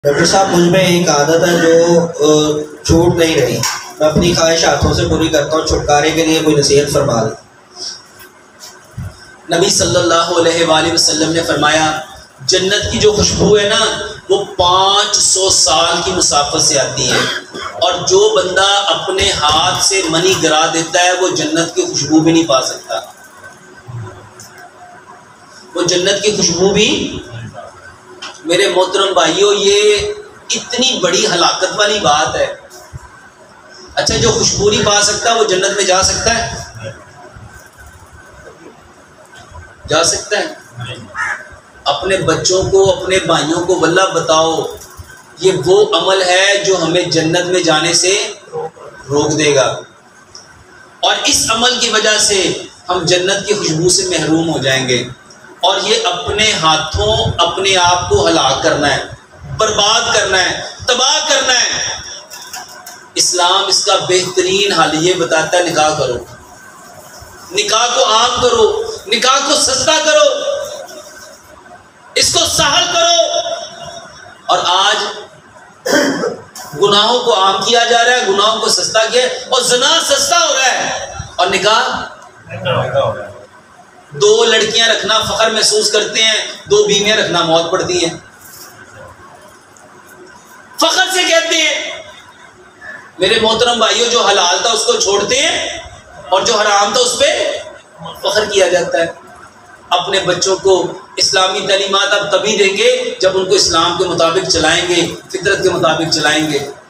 Doctor صاحب مجھ میں ایک عادت ہے جو چھوٹ نہیں رہی، میں اپنی خواہش ہاتھوں سے پوری کرتا ہوں، چھٹکارے کے لیے کوئی نصیحت فرما دیں۔ نبی صلی اللہ علیہ وآلہ وسلم نے فرمایا جنت کی جو خوشبو ہے نا وہ 500 سال کی مسافت سے آتی ہے، اور جو بندہ اپنے ہاتھ سے منی گرا دیتا ہے وہ جنت کی خوشبو بھی نہیں پا سکتا، وہ جنت کی خوشبو بھی۔ میرے محترم بھائیوں، یہ اتنی بڑی ہلاکت والی بات ہے۔ اچھا، جو خوشبو نہیں پا سکتا وہ جنت میں جا سکتا ہے؟ جا سکتا ہے؟ اپنے بچوں کو، اپنے بھائیوں کو واللہ بتاؤ، یہ وہ عمل ہے جو ہمیں جنت میں جانے سے روک دے گا، اور اس عمل کی وجہ سے ہم جنت کی خوشبو سے محروم ہو جائیں گے، اور یہ اپنے ہاتھوں اپنے آپ کو ہلاک کرنا ہے، برباد کرنا ہے، تباہ کرنا ہے۔ اسلام اس کا بہترین حل یہ بتاتا ہے، نکاح کرو، نکاح کو عام کرو، نکاح کو سستا کرو، اس کو سہل کرو۔ اور آج گناہوں کو عام کیا جا رہا ہے، گناہوں کو سستا کیا ہے، اور زنا سستا ہو رہا ہے، اور نکاح دو لڑکیاں رکھنا فخر محسوس کرتے ہیں، دو بیویاں رکھنا موت پڑتی ہے، فخر سے کہتے ہیں۔ میرے محترم بھائیوں، جو حلال تھا اس کو چھوڑتے ہیں، اور جو حرام تھا اس پہ فخر کیا جاتا ہے۔ اپنے بچوں کو اسلامی تعلیمات اب تبھی دیں گے جب ان کو اسلام کے مطابق چلائیں گے، فطرت کے مطابق چلائیں گے۔